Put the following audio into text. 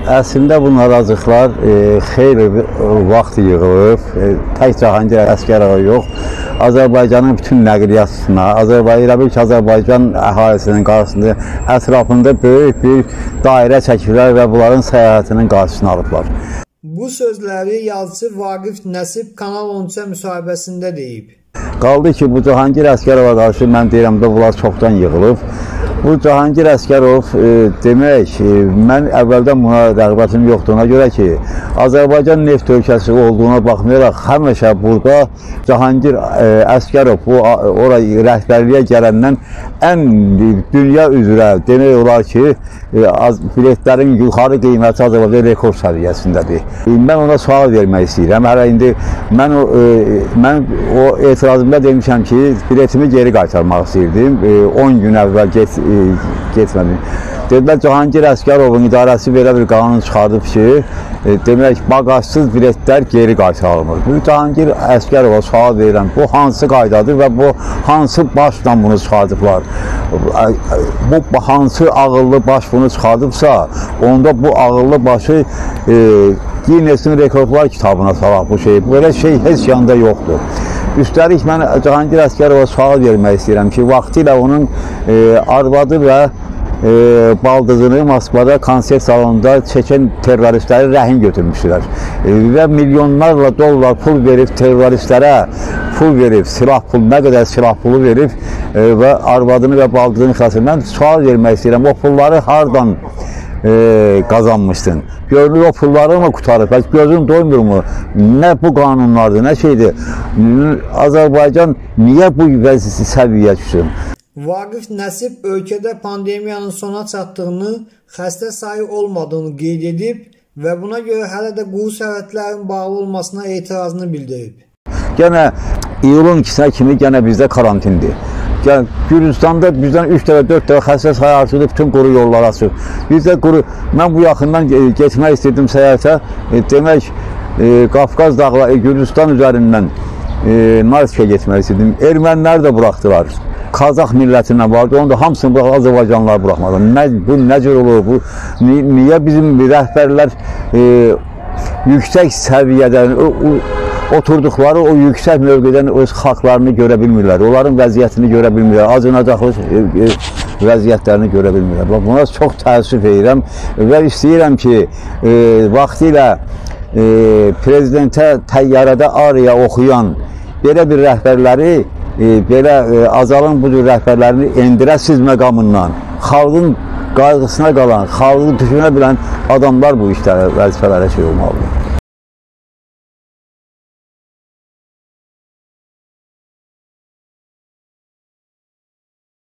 Əslində bu narazılıqlar xeyli vaxt yığılıb, tək Cahangir Əsgərova yox, Azərbaycanın bütün nəqliyyatına, Azərbaycan əhalisinin qarşısında, ətrafında böyük bir dairə çəkirlər və bunların səyahətinin qarşısını alıblar. Bu sözləri yazıcı Vaqif Nəsib Kanal 13-ə müsahibəsində deyib. Qaldı ki, bu Cahangir Əsgərova qarşı mən deyirəm də bunlar çoxdan yığılıb. Bu Cahangir Əsgərov demək, mən əvvəldən buna rəğbətim yoxdur. Ona görə ki, Azərbaycan neft ölkəsi olduğuna baxmayaraq, həmişə burada Cahangir Əsgərov oraya rəhbərliyə gələndən ən dünya üzrə demək olar ki, biletlərin yuxarı qiyməti Azərbaycan rekord səviyyəsindədir. Mən ona sual vermək istəyirəm. Hələ indi mən o etirazımda demişəm ki, biletimi geri qaytarmaq istəyirdim. 10 gün əvvəl getmədim. Dedilər, Cahangir Əsgərovun idarəsi belə bir qanun çıxardıb ki, demək, bagajsız biletlər geri qaytarılmır. Bu Cahangir Əsgərova sual verirəm, bu hansı qaydadır və bu hansı başla bunu çıxardıblar? Bu hansı ağıllı baş bunu çıxardıbsa, onda bu ağıllı başı Guinness-in rekordlar kitabına salaq bu şey. Böyle şey heç yanda yoxdur. Üstəlik, mən Cahangir Əsgərova sual vermək istəyirəm ki, vaxtilə onun arvadı və baldızını Moskvada konsert salonunda çəkən teröristləri rəhin götürmüşdülər. Və milyonlarla dollar pul verib teröristlərə silah pul, nə qədər silah pulu verib və arvadını və baldızını xəsir. Mən sual vermək istəyirəm, o pulları hardan qazanmışdın? Görülür, o pulları mı qutarıb? Bəlkə gözün doymur mu? Nə bu qanunlardır, nə şeydir? Azərbaycan niyə bu səviyyə düşsün? Vaqif Nəsib ölkədə pandemiyanın sona çatdığını, xəstə sayı olmadığını qeyd edib və buna görə hələ də quru sərhədlərin bağlı olmasına etirazını bildirib. Gənə iyulun 2-nə kimi gənə bizdə karantindir. Gürcüstanda bizdən 3 dəfə, 4 dəfə xəstə sayı artırdı, bütün quru yollar açıb. Bizdə quru, mən bu yaxından getmək istəyirdim səyahətə, demək, Qafqaz dağları, Gürcüstan üzərindən Narsikə getmək istəyirdim. Ermənilər də buraxdılar. Kazaq millətindən vardı, onu da hamısını buraxdı, Azərbaycanlılar buraxmadı. Bu nə cür olur? Niyə bizim rəhbərlər yüksək səviyyədən, oturduqları o yüksək mövqedən öz xalqlarını görə bilmirlər, onların vəziyyətini görə bilmirlər, acınacaqlı vəziyyətlərini görə bilmirlər. Buna çox təəssüf edirəm və istəyirəm ki, vaxtilə prezidentə təyyarədə ariya oxuyan belə bir rəhbərləri, belə Azalın bu cür rəhbərlərini endirəsiz məqamından, xalqın qayğısına qalan, xalqı düşünə bilən adamlar bu işlərə, vəzifələrə şey olmalıdır.